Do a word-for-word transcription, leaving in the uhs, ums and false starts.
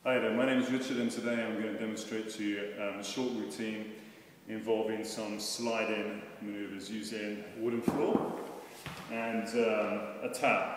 Hi there, my name is Richard and today I'm going to demonstrate to you um, a short routine involving some slide-in maneuvers using a wooden floor and um, a tap.